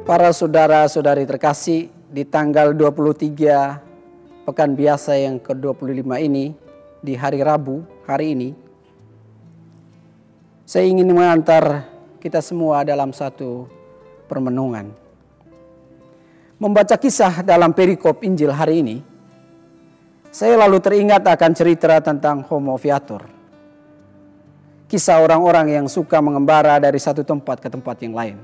Para saudara-saudari terkasih, di tanggal 23 Pekan Biasa yang ke-25 ini, di hari Rabu hari ini, saya ingin mengantar kita semua dalam satu permenungan. Membaca kisah dalam perikop Injil hari ini, saya lalu teringat akan cerita tentang Homo Viator. Kisah orang-orang yang suka mengembara dari satu tempat ke tempat yang lain.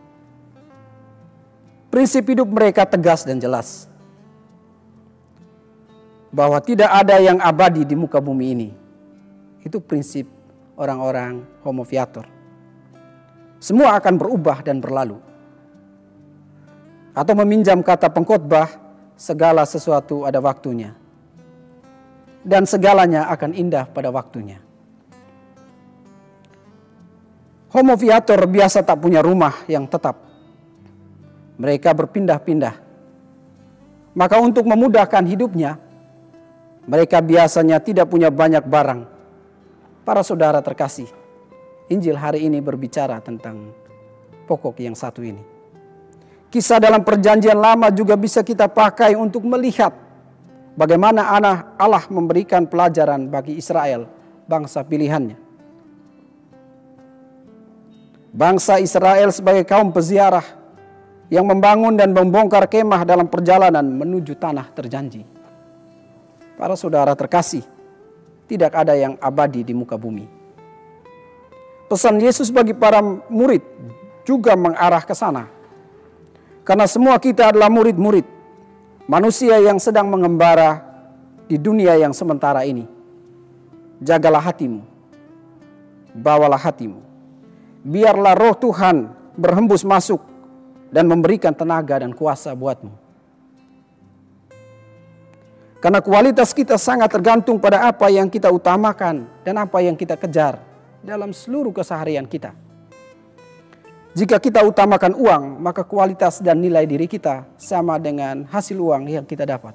Prinsip hidup mereka tegas dan jelas. Bahwa tidak ada yang abadi di muka bumi ini. Itu prinsip orang-orang Homo Viator. Semua akan berubah dan berlalu. Atau meminjam kata pengkhotbah, segala sesuatu ada waktunya. Dan segalanya akan indah pada waktunya. Homo Viator biasa tak punya rumah yang tetap. Mereka berpindah-pindah. Maka untuk memudahkan hidupnya, mereka biasanya tidak punya banyak barang. Para saudara terkasih, Injil hari ini berbicara tentang pokok yang satu ini. Kisah dalam perjanjian lama juga bisa kita pakai untuk melihat bagaimana Allah memberikan pelajaran bagi Israel, bangsa pilihannya. Bangsa Israel sebagai kaum peziarah yang membangun dan membongkar kemah dalam perjalanan menuju tanah terjanji. Para saudara terkasih, tidak ada yang abadi di muka bumi. Pesan Yesus bagi para murid juga mengarah ke sana. Karena semua kita adalah murid-murid, manusia yang sedang mengembara di dunia yang sementara ini. Jagalah hatimu, bawalah hatimu. Biarlah roh Tuhan berhembus masuk dan memberikan tenaga dan kuasa buatmu. Karena kualitas kita sangat tergantung pada apa yang kita utamakan dan apa yang kita kejar dalam seluruh keseharian kita. Jika kita utamakan uang, maka kualitas dan nilai diri kita sama dengan hasil uang yang kita dapat.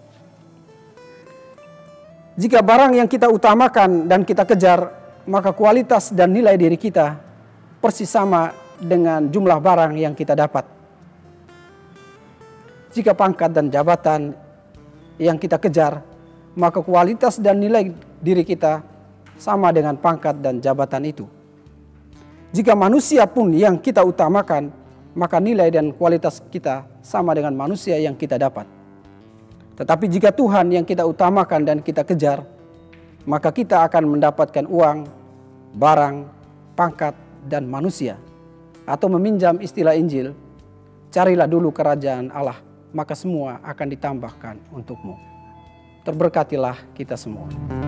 Jika barang yang kita utamakan dan kita kejar, maka kualitas dan nilai diri kita persis sama dengan jumlah barang yang kita dapat. Jika pangkat dan jabatan yang kita kejar, maka kualitas dan nilai diri kita sama dengan pangkat dan jabatan itu. Jika manusia pun yang kita utamakan, maka nilai dan kualitas kita sama dengan manusia yang kita dapat. Tetapi jika Tuhan yang kita utamakan dan kita kejar, maka kita akan mendapatkan uang, barang, pangkat, dan manusia. Atau meminjam istilah Injil, carilah dulu kerajaan Allah, maka semua akan ditambahkan untukmu. Terberkatilah kita semua.